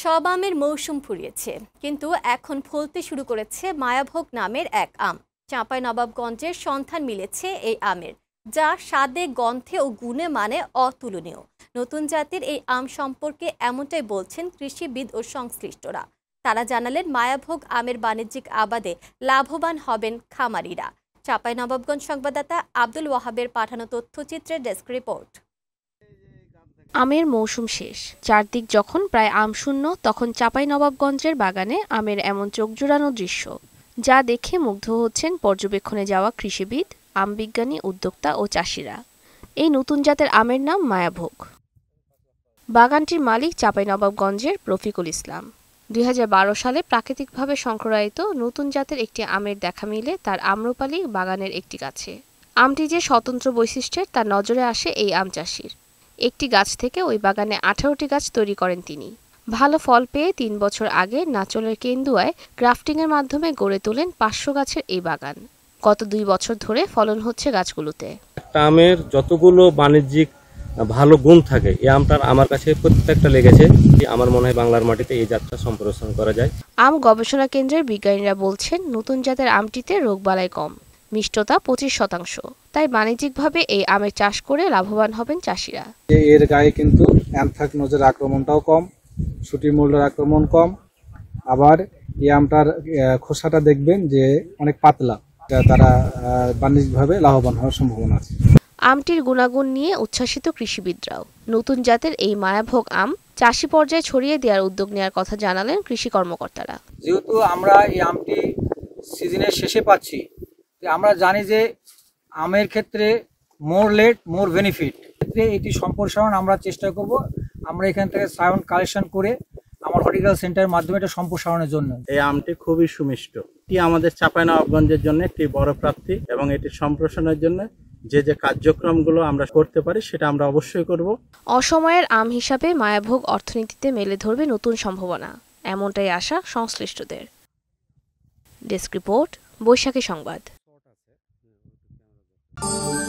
সব আমের মৌসুম ফুরিয়েছে, কিন্তু এখন ফলতে শুরু করেছে মায়াভোগ নামের এক আম। চাঁপাইনবাবগঞ্জের সন্ধান মিলেছে এই আমের, যা স্বাদে, গন্ধে ও গুণে মানে অতুলনীয়। নতুন জাতের এই আম সম্পর্কে এমনটাই বলছেন কৃষিবিদ ও সংশ্লিষ্টরা। তারা জানালেন, মায়াভোগ আমের বাণিজ্যিক আবাদে লাভবান হবেন খামারিরা। চাঁপাইনবাবগঞ্জ সংবাদদাতা আব্দুল ওয়াহাবের পাঠানো তথ্যচিত্রের ডেস্ক রিপোর্ট। আমের মৌসুম শেষ, চারদিক যখন প্রায় আমশূন্য, তখন চাঁপাইনবাবগঞ্জের বাগানে আমের এমন চোখ জুড়ানো দৃশ্য, যা দেখে মুগ্ধ হচ্ছেন পর্যবেক্ষণে যাওয়া কৃষিবিদ, আম বিজ্ঞানী, উদ্যোক্তা ও চাষিরা। এই নতুন জাতের আমের নাম মায়াভোগ। বাগানটির মালিক চাঁপাইনবাবগঞ্জের রফিকুল ইসলাম। 2012 সালে প্রাকৃতিকভাবে সংক্রায়িত নতুন জাতের একটি আমের দেখা মিলে তার আম্রপালি বাগানের একটি গাছে। আমটি যে স্বতন্ত্র বৈশিষ্ট্যের তা নজরে আসে এই আম চাষির। একটি গাছ থেকে ওই বাগানে 18টি গাছ তৈরি করেন তিনি। ভালো ফল পেয়ে 3 বছর আগে নাচলের কেন্দুয়ায় গ্রাফটিংয়ের মাধ্যমে গড়ে তোলেন 500 গাছের এই বাগান। গত 2 বছর ধরে ফলন হচ্ছে গাছগুলোতে। একটা আমের যতগুলো বাণিজ্যিক ভালো গুণ থাকে, এই আমটার আমার কাছে প্রত্যেকটা লেগেছে। আমার মনে হয় বাংলার মাটিতে এই জাতটা সম্প্রসারণ করা যায়। আম গবেষণা কেন্দ্রের বিজ্ঞানীরা বলছেন, নতুন জাতের আমটিতে রোগবালাই কম, মিষ্টতা 25%। তাই বাণিজ্যিকভাবে এই আমের চাষ করে লাভবান হবেন চাষিরা। এর গায়ে কিন্তু অ্যানথ্রাকনোজের আক্রমণটাও কম, শুটি মোল্ডের আক্রমণ কম। আবার এই আমটার খোসাটা দেখবেন যে অনেক পাতলা, তারা বাণিজ্যিকভাবে লাভবান হওয়ার সম্ভাবনা আছে। আমটির গুণাগুণ নিয়ে উচ্ছ্বাসিত কৃষিবিদরাও। নতুন জাতের এই মায়াভোগ আম চাষি পর্যায়ে ছড়িয়ে দেওয়ার উদ্যোগ নেওয়ার কথা জানালেন কৃষি কর্মকর্তারা। যেহেতু আমরা এই আমটি সিজনের শেষে পাচ্ছি, আমরা জানি যে আমের ক্ষেত্রে মোর লেট মোর বেনিফিট, ক্ষেত্রে এটি সম্প্রসারণ আমরা চেষ্টা করব। আমরা এখান থেকে সাউন্ড কালেকশন করে আমার হর্টিকালচার সেন্টারের মাধ্যমে এটা সম্প্রসারণের জন্য। এই আমটি খুবই সুমিষ্ট। এটি আমাদের চাঁপাইনবাবগঞ্জের জন্য একটি বড় প্রাপ্তি, এবং এটি সম্প্রসারণের জন্য যে কার্যক্রমগুলো আমরা করতে পারি সেটা আমরা অবশ্যই করব। অসময়ের আম হিসাবে মায়াভোগ অর্থনীতিতে মেলে ধরবে নতুন সম্ভাবনা, এমনটাই আশা সংশ্লিষ্টদের। ডেস্ক রিপোর্ট, বৈশাখী সংবাদ।